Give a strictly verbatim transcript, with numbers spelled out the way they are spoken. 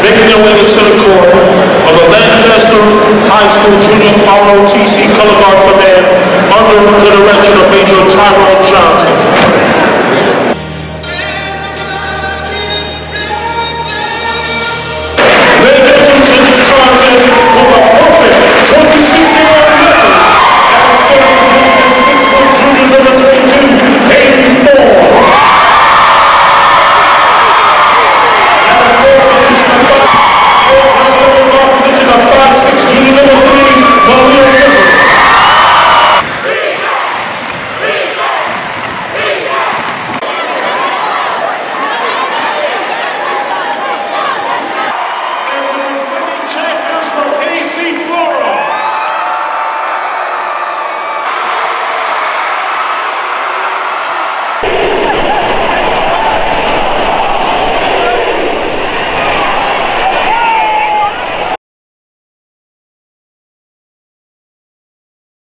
making their way to center court of the Lancaster High School Junior R O T C Color Guard Command under the direction of Major Tyrone Johnson.